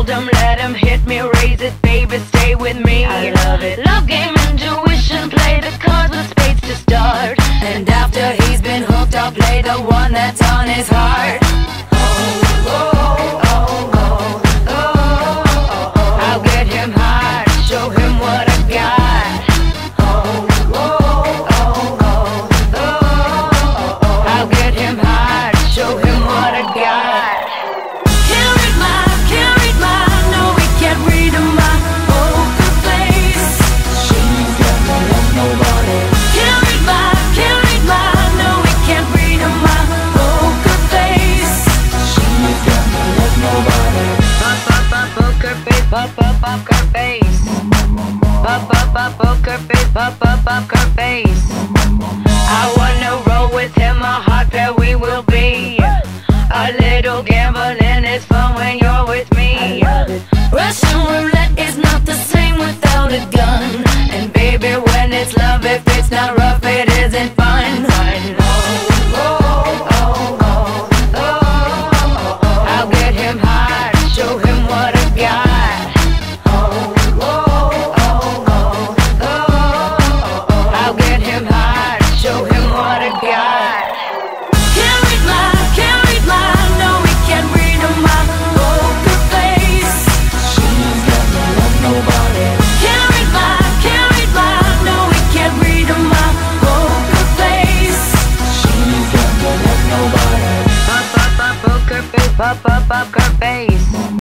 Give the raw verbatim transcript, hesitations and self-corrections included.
him, let him hit me, raise it, baby, stay with me. I love it. Love game, intuition, play the cards with spades to start. And after he's been hooked, I'll play the one that's on his heart. Oh, oh, oh, oh, oh, oh, oh. I'll get him hard, show him what I got. Oh, oh, oh, oh, oh, oh. I'll get him hard, show him what I got. Can't read my, can't read my, no, he can't read my poker face. She's got no love, nobody. Can't read my, can't read my, no, he can't read my poker face. She's got no love, nobody. Pop, pop, pop, poker face, pop, pop, poker face. Pop, pop, pop, poker face, pop, pop, poker face. I wanna roll with him, a hot pair we will be. A little gambling is fun when you're with me. Russian roulette is not the same without a gun. And baby, when it's love, if it's not rough, it isn't fun. Oh, oh, oh, oh, oh, oh. I'll get him hard, show him what I got. Oh, oh, oh, oh, oh, oh. I'll get him hard, show him what I got. Can't read my, can't read my, no, he can't read my poker face. She's got no love, nobody. Can't read my, can't read my, no, he can't read my poker face. She's got no love, nobody. Pop, pop, pop, poker face, pop, pop, poker face.